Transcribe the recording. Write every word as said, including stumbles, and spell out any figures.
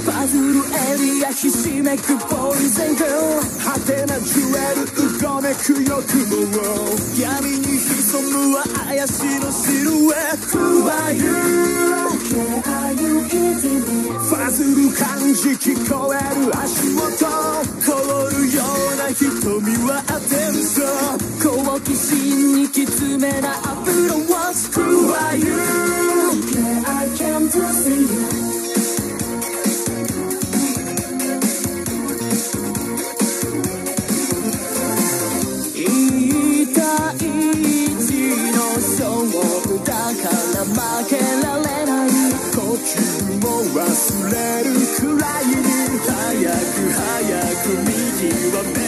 パズルエリアひしめくポイズング派手なジュエルうごめく欲望闇に潜むは怪しのシルエット Who are you? Are you hitting me? ファズル感じ聞こえる足元凍るような瞳は当てるぞ好奇心にきつめなアプローチ Who are you? I came to see you負けられない呼吸も忘れるくらいに早く早く右は